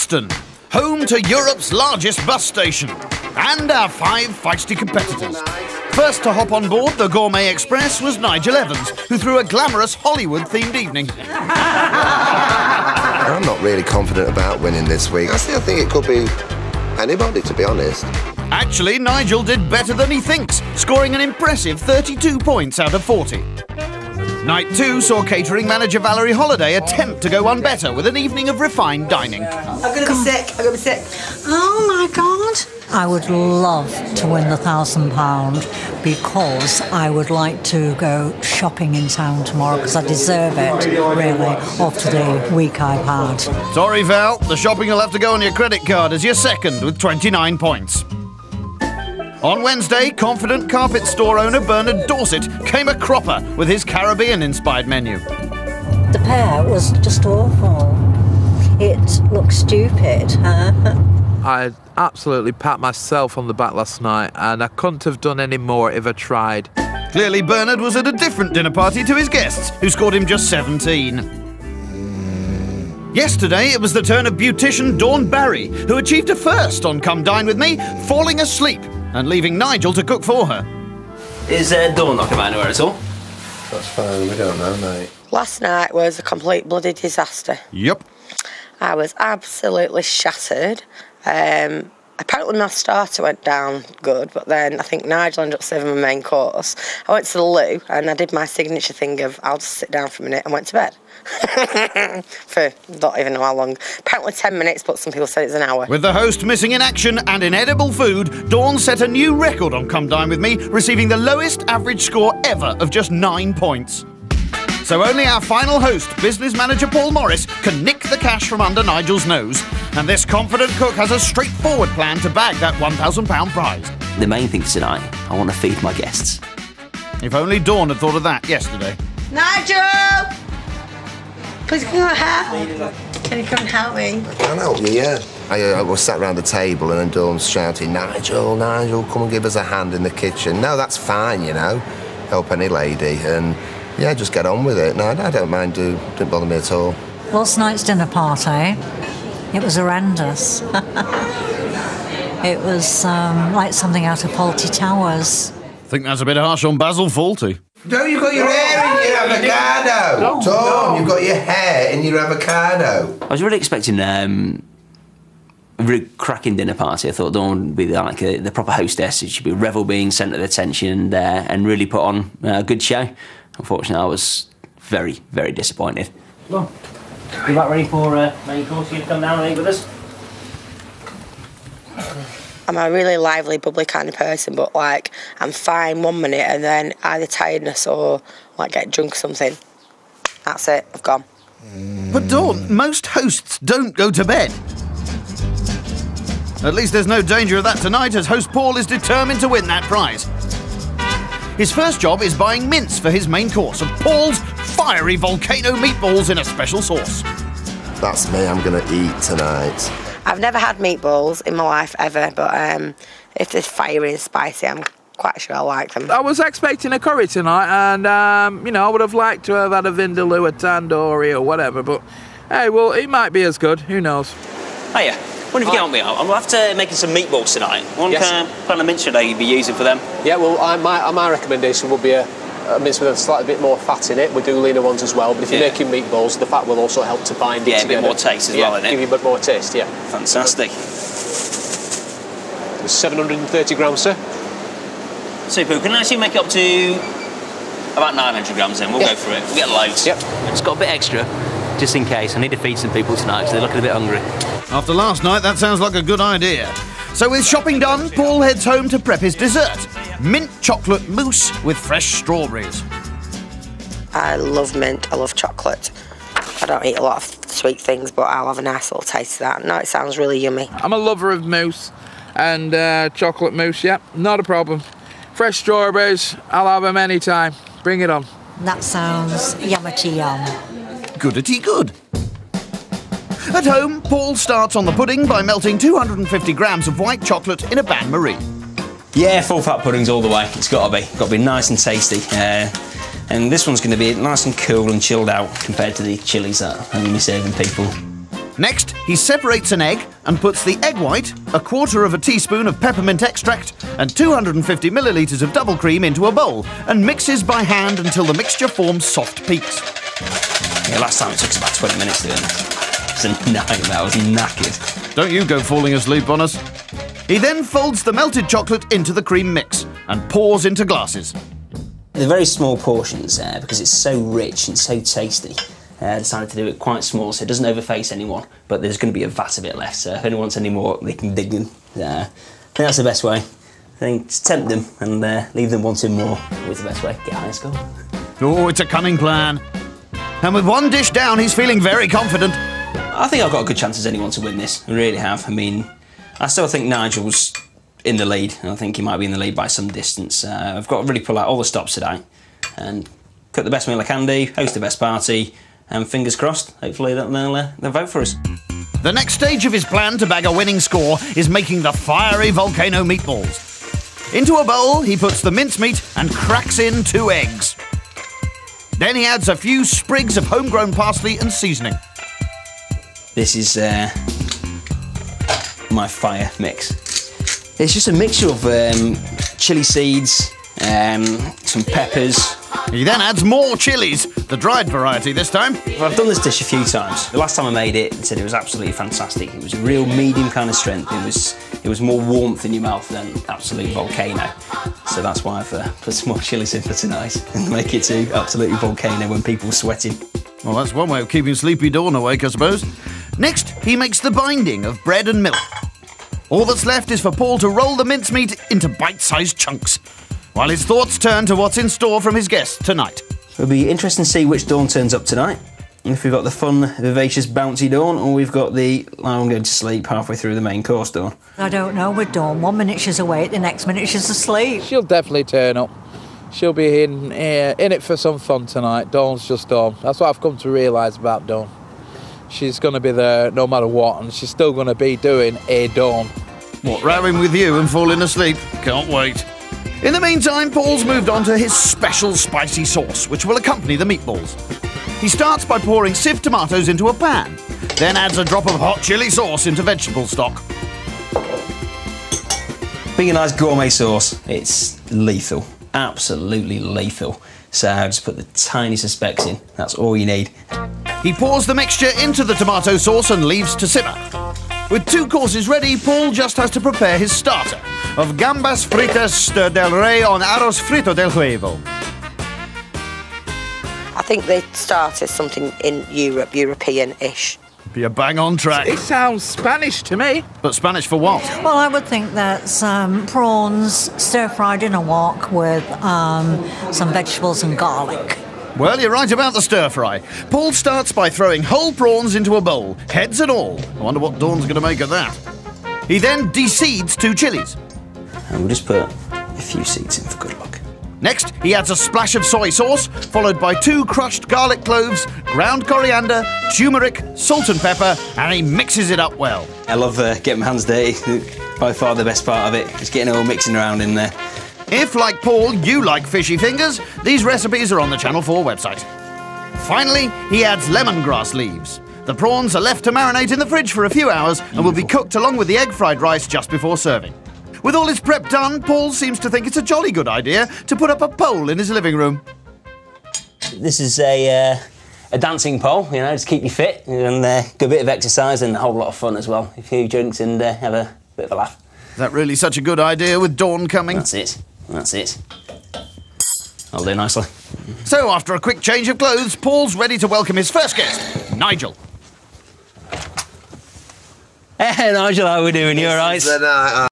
Preston, home to Europe's largest bus station, and our 5 feisty competitors. First to hop on board the Gourmet Express was Nigel Evans, who threw a glamorous Hollywood-themed evening. I'm not really confident about winning this week. I think it could be anybody, to be honest. Actually, Nigel did better than he thinks, scoring an impressive 32 points out of 40. Night 2 saw catering manager Valerie Holliday attempt to go one better with an evening of refined dining. I'm going to be sick. Oh, my God. I would love to win the £1,000 because I would like to go shopping in town tomorrow because I deserve it, really, after the week I've had. Sorry, Val, the shopping will have to go on your credit card as you're second with 29 points. On Wednesday, confident carpet store owner Bernard Dorset came a cropper with his Caribbean-inspired menu. The pear was just awful. It looked stupid. I absolutely pat myself on the back last night, and I couldn't have done any more if I tried. Clearly, Bernard was at a different dinner party to his guests, who scored him just 17. Yesterday, it was the turn of beautician Dawn Barry, who achieved a first on Come Dine With Me, falling asleep and leaving Nigel to cook for her. Is Dawn not coming anywhere at all? That's fine, we don't know, mate. Last night was a complete bloody disaster. Yep. I was absolutely shattered. Apparently my starter went down good, but then I think Nigel ended up serving my main course. I went to the loo and I did my signature thing of I'll just sit down for a minute and went to bed. For don't even know how long. Apparently 10 minutes, but some people said it's an hour. With the host missing in action and inedible food, Dawn set a new record on Come Dine With Me, receiving the lowest average score ever of just 9 points. So only our final host, business manager Paul Morris, can nick the cash from under Nigel's nose. And this confident cook has a straightforward plan to bag that £1,000 prize. The main thing tonight, I want to feed my guests. If only Dawn had thought of that yesterday. Nigel! Please come and help me. Can you come and help me? I can help you, yeah. I was sat round the table and then Dawn's shouting, Nigel, come and give us a hand in the kitchen. No, that's fine, you know. Help any lady. And yeah, just get on with it. No, I don't mind. Didn't bother me at all. Last night's dinner party, it was horrendous. It was like something out of Fawlty Towers. I think that's a bit harsh on Basil Fawlty. No, you've got your hair in your avocado. Tom, you've got your hair in your avocado. I was really expecting a really cracking dinner party. I thought Dawn would be like the proper hostess. She'd be revel being centre of attention and really put on a good show. Unfortunately, I was very, very disappointed. Well, you about ready for main course? You come down and eat with us? I'm a really lively, bubbly kind of person, but like I'm fine 1 minute and then either tiredness or like get drunk or something. That's it, I've gone. But Dawn, most hosts don't go to bed. At least there's no danger of that tonight, as host Paul is determined to win that prize. His first job is buying mince for his main course of Paul's fiery volcano meatballs in a special sauce. That's me, I'm going to eat tonight. I've never had meatballs in my life ever, but if they're fiery and spicy, I'm quite sure I like them. I was expecting a curry tonight, and, I would have liked to have had a vindaloo, a tandoori or whatever, but, hey, well, it might be as good. Who knows? Hiya. Wonder if you can help me out. I'm after making some meatballs tonight. What kind of mince should I be using for them? Yeah, well, my recommendation would be a mince with a slightly bit more fat in it. We do leaner ones as well, but if you're making meatballs, the fat will also help to bind it together. Yeah, a bit more taste as well, isn't it? Give you a bit more taste, yeah. Fantastic. 730 grams, sir. Super. We can actually make it up to about 900 grams then. We'll go for it. We'll get loads. Yep. It's got a bit extra, just in case. I need to feed some people tonight because they're looking a bit hungry. After last night, that sounds like a good idea. So with shopping done, Paul heads home to prep his dessert. Mint chocolate mousse with fresh strawberries. I love mint, I love chocolate. I don't eat a lot of sweet things, but I'll have a nice little taste of that. No, it sounds really yummy. I'm a lover of mousse and chocolate mousse, yeah, not a problem. Fresh strawberries, I'll have them any time. Bring it on. That sounds yummy yum. Goodity good. At home, Paul starts on the pudding by melting 250 grams of white chocolate in a bain-marie. Yeah, full fat puddings all the way. It's got to be nice and tasty. And this one's going to be nice and cool and chilled out compared to the chillies that I'm going to be serving people. Next, he separates an egg and puts the egg white, a quarter of a teaspoon of peppermint extract and 250 millilitres of double cream into a bowl and mixes by hand until the mixture forms soft peaks. Yeah, last time it took us about 20 minutes doing this. It was a nightmare, I was knackered. Don't you go falling asleep on us. He then folds the melted chocolate into the cream mix and pours into glasses. They're very small portions because it's so rich and so tasty. I decided to do it quite small so it doesn't overface anyone, but there's going to be a vat of it left, so if anyone wants any more, they can dig in. I think that's the best way. I think just tempt them and leave them wanting more. Always the best way. Get high score. Oh, it's a cunning plan. And with one dish down, he's feeling very confident. I think I've got a good chance as anyone to win this. I really have. I mean, I still think Nigel's in the lead. I think he might be in the lead by some distance. I've got to really pull out all the stops today and cook the best meal I can do, host the best party, and fingers crossed, hopefully they'll vote for us. The next stage of his plan to bag a winning score is making the fiery volcano meatballs. Into a bowl, he puts the mincemeat and cracks in 2 eggs. Then he adds a few sprigs of homegrown parsley and seasoning. This is my fire mix. It's just a mixture of chilli seeds, some peppers. He then adds more chilies, the dried variety this time. Well, I've done this dish a few times. The last time I made it, I said it was absolutely fantastic. It was a real medium kind of strength. It was more warmth in your mouth than absolute volcano. So that's why I've put some more chilies in for tonight and make it to absolutely volcano when people are sweating. Well, that's one way of keeping Sleepy Dawn awake, I suppose. Next, he makes the binding of bread and milk. All that's left is for Paul to roll the mincemeat into bite-sized chunks, while his thoughts turn to what's in store from his guests tonight. It'll be interesting to see which Dawn turns up tonight. If we've got the fun, vivacious, bouncy Dawn, or we've got the I'm going to sleep halfway through the main course Dawn. I don't know with Dawn. 1 minute she's awake, the next minute she's asleep. She'll definitely turn up. She'll be in it for some fun tonight. Dawn's just Dawn. That's what I've come to realise about Dawn. She's going to be there no matter what, and she's still going to be doing a Dawn. What, rowing with you and falling asleep? Can't wait. In the meantime, Paul's moved on to his special spicy sauce, which will accompany the meatballs. He starts by pouring sieved tomatoes into a pan, then adds a drop of hot chili sauce into vegetable stock. Being a nice gourmet sauce, it's lethal. Absolutely lethal. So just put the tiniest of specks in. That's all you need. He pours the mixture into the tomato sauce and leaves to simmer. With 2 courses ready, Paul just has to prepare his starter of gambas fritas del rey on arroz frito del huevo. I think the starter is something in Europe, European-ish. Be a bang on track. It sounds Spanish to me. But Spanish for what? Well, I would think that's prawns stir-fried in a wok with some vegetables and garlic. Well, you're right about the stir-fry. Paul starts by throwing whole prawns into a bowl, heads and all. I wonder what Dawn's going to make of that. He then de-seeds 2 chilies. And we'll just put a few seeds in for good luck. Next, he adds a splash of soy sauce, followed by 2 crushed garlic cloves, ground coriander, turmeric, salt and pepper, and he mixes it up well. I love getting my hands dirty. By far the best part of it, just getting it all mixing around in there. If, like Paul, you like fishy fingers, these recipes are on the Channel 4 website. Finally, he adds lemongrass leaves. The prawns are left to marinate in the fridge for a few hours and will be cooked along with the egg fried rice just before serving. With all his prep done, Paul seems to think it's a jolly good idea to put up a pole in his living room. This is a dancing pole, you know, just keep you fit and good bit of exercise and a whole lot of fun as well. A few drinks and have a bit of a laugh. Is that really such a good idea with Dawn coming? That's it. That's it. I'll do nicely. So, after a quick change of clothes, Paul's ready to welcome his first guest, Nigel. Hey, Nigel, how are we doing? You all right?